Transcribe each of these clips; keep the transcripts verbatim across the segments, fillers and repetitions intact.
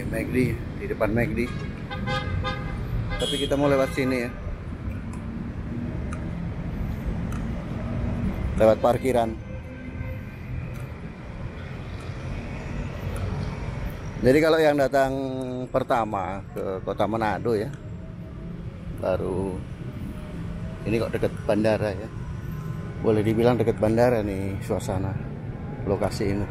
McD, di depan McD. Tapi kita mau lewat sini ya. Lewat parkiran. Jadi kalau yang datang pertama ke Kota Manado ya, baru ini kok dekat bandara ya. Boleh dibilang dekat bandara nih suasana lokasi ini.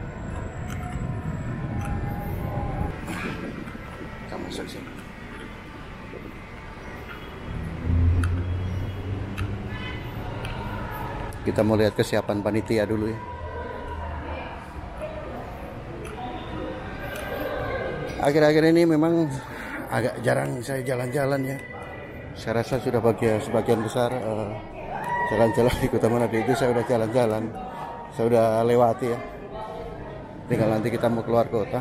Kita masuk sini. Kita mau lihat kesiapan panitia dulu ya. Akhir-akhir ini memang agak jarang saya jalan-jalan ya. Saya rasa sudah bagian sebagian besar jalan-jalan uh, di Kota Manado itu saya udah jalan-jalan, saya udah lewati ya. Tinggal nanti kita mau keluar kota.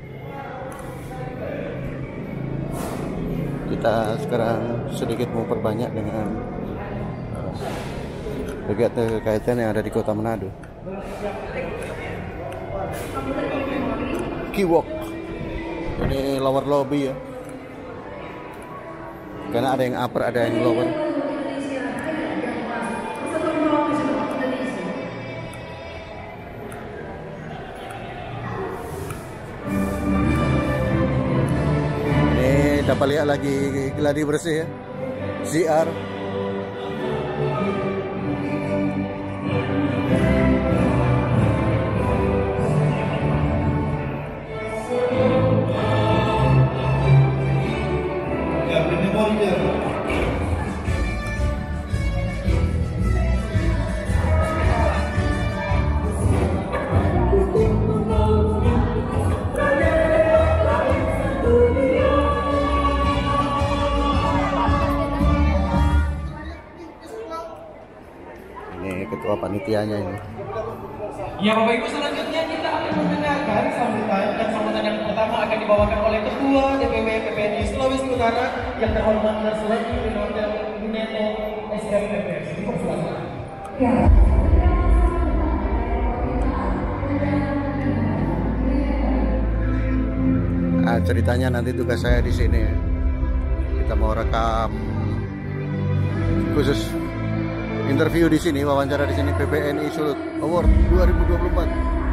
Kita sekarang sedikit mau perbanyak dengan uh, kegiatan yang ada di Kota Manado. Kiwok. Ini lower lobby ya. Karena ada yang upper, ada yang lower. Ini dapat lihat lagi gladi bersih ya. Z R. Ketua panitianya ini. Ya Bapak Ibu, selanjutnya kita akan mendengarkan sambutan, dan sambutan yang pertama akan dibawakan oleh Ketua D P W P P N I Sulawesi Utara yang terhormat Marsuadi Rinaldo Guneto S M P P. Dipersilakan. Ya. Nah, ceritanya nanti tugas saya di sini. Kita mau rekam khusus interview di sini, wawancara di sini P P N I Sulut Award dua ribu dua puluh empat.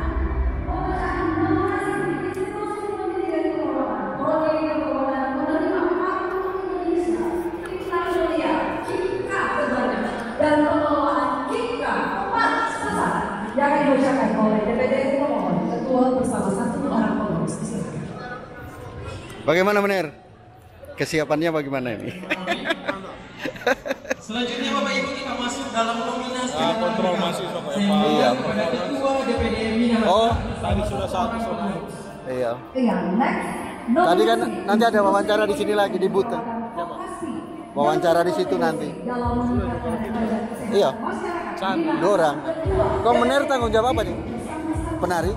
Dan pengelolaan Kika empat besar yang dibacakan oleh D P D pemohon ketua bersama satu orang pengurus. Bagaimana Mener? Kesiapannya bagaimana ini? Selanjutnya Bapak Ibu kita masuk dalam nominasi ah, kontrol mahasiswa Pak Eva. Iya. Kepada Ketua D P D Minahasa. Oh, tadi sudah satu. Iya. Iya, next. Tadi kan nanti ada wawancara di sini lagi di booth. Wawancara di situ nanti. Iya. Dua orang. Kau Mener tanggung jawab apa nih? Penari?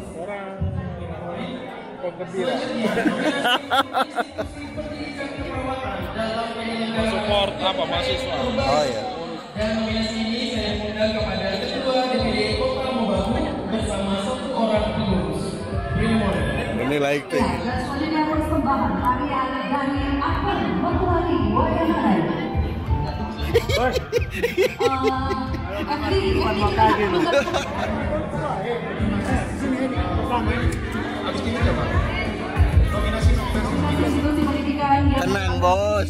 Orang gembira. Support apa mahasiswa? Oh iya. Dan nominasi ini saya undang kepada Ketua D P D Kota Mobagu bersama satu orang pengurus. Ini lighting. Dan selanjutnya persembahan karya dari Akbar Matuari Wayangan. Tenang bos.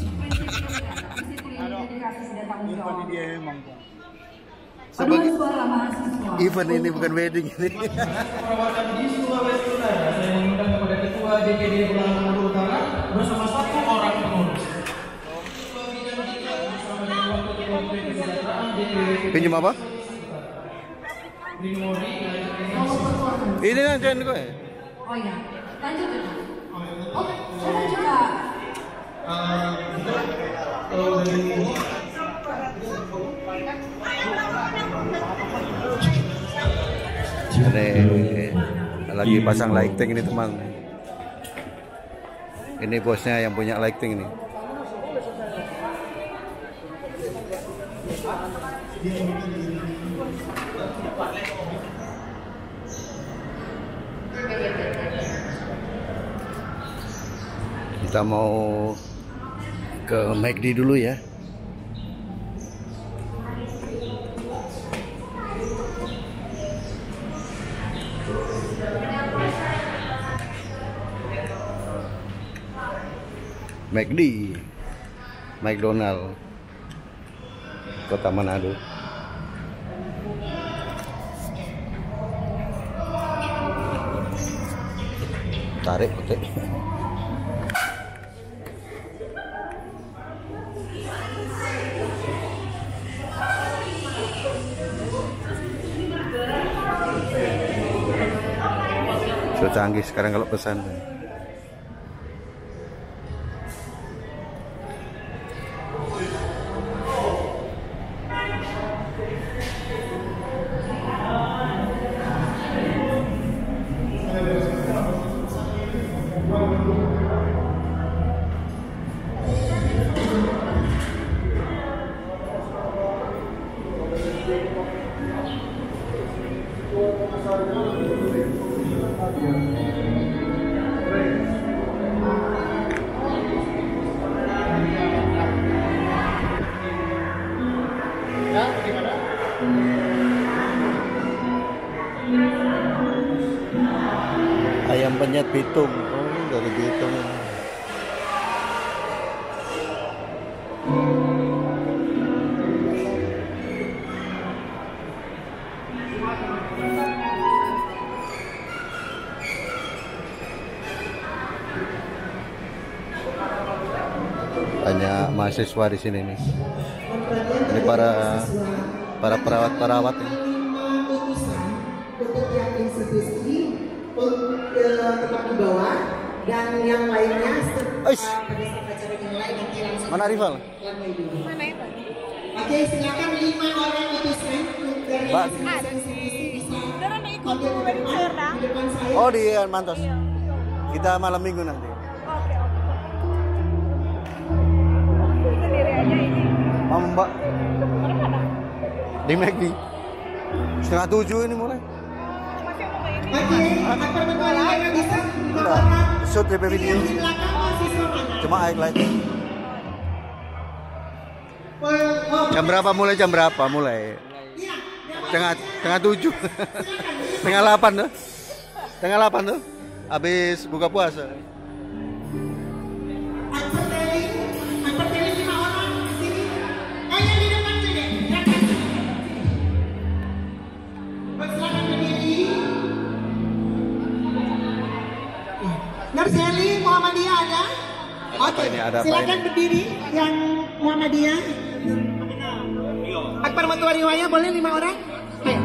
Sebagai event ini bukan wedding ini. Perawatan di Sulawesi Utara, saya mengundang kepada Ketua D P D Manado Utara bersama satu orang pengurus. Pinjam apa? Ini kan jangan gue. Oh iya, lanjut. Oh, saya juga. Ini lagi pasang lighting ini teman. Ini bosnya yang punya lighting ini. Kita mau ke McD dulu ya. McD, McDonald, Kota Manado. Tarik, oke. So canggih sekarang kalau pesan. Ayam penyet Bitung, oh dari Bitung. Banyak mahasiswa di sini nih. Ini para para perawat-perawat ini. Untuk yang institusi untuk tetap di bawah dan yang lainnya pada saat acara dimulai nanti langsung. Mana rival? Mana rival? Oke, silakan lima orang utusan dari masing-masing institusi bisa hadir di depan, di depan saya. Oh di Mantos. Kita malam minggu nanti. Oke, oke. Sendiri aja ini. Mau Mbak? Di McD. Setengah tujuh ini mulai. Masih mau ke ini? Oke, akan mengalami yang bisa lima Enggak, orang. shoot D P video. Di belakang mahasiswa mana? Cuma highlight. Oh, Jam berapa mulai? Jam berapa mulai? iya, Setengah setengah tujuh. Setengah delapan tuh. Setengah delapan tuh. Habis buka puasa. Unpertailing, unpertailing lima orang di sini. Oh yang di depan sini. Silakan berdiri. Nurseli Muhammadiyah ada? Oke. ini? Ada apa Silakan ini? berdiri yang Muhammadiyah. Akbar Matua Riwayah boleh lima orang? Ayo.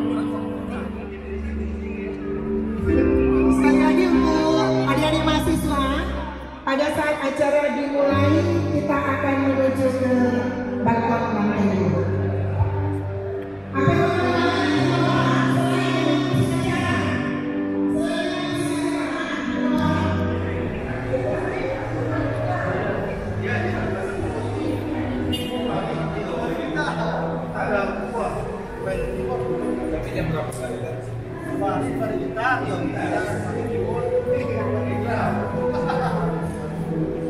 Sekali lagi untuk adik-adik mahasiswa, pada saat acara dimulai kita akan menuju ke balkon